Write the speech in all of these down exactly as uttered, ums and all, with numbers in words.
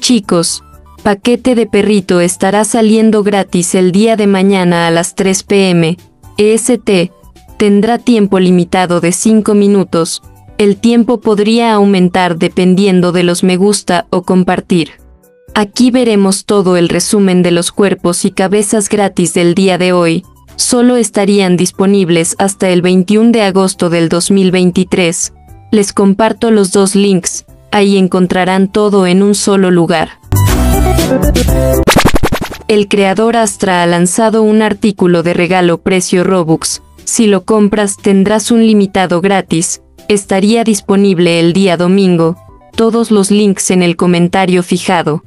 chicos, paquete de perrito estará saliendo gratis el día de mañana a las tres pe eme E S T. Tendrá tiempo limitado de cinco minutos. El tiempo podría aumentar dependiendo de los me gusta o compartir. Aquí veremos todo el resumen de los cuerpos y cabezas gratis del día de hoy. Solo estarían disponibles hasta el veintiuno de agosto del dos mil veintitrés. Les comparto los dos links, ahí encontrarán todo en un solo lugar. El creador Astra ha lanzado un artículo de regalo precio Robux. Si lo compras tendrás un limitado gratis. Estaría disponible el día domingo. Todos los links en el comentario fijado.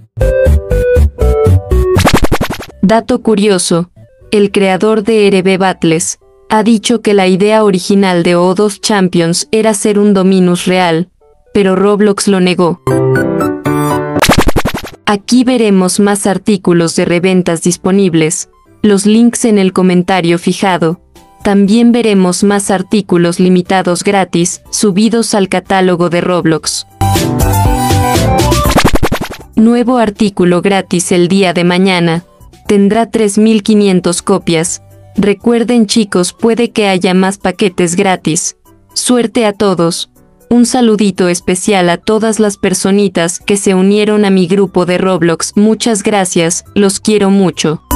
Dato curioso. El creador de R B Battles ha dicho que la idea original de O dos Champions era ser un Dominus real, pero Roblox lo negó. Aquí veremos más artículos de reventas disponibles, los links en el comentario fijado. También veremos más artículos limitados gratis, subidos al catálogo de Roblox. Nuevo artículo gratis el día de mañana. Tendrá tres mil quinientas copias. Recuerden chicos, puede que haya más paquetes gratis. Suerte a todos. Un saludito especial a todas las personitas que se unieron a mi grupo de Roblox. Muchas gracias, los quiero mucho.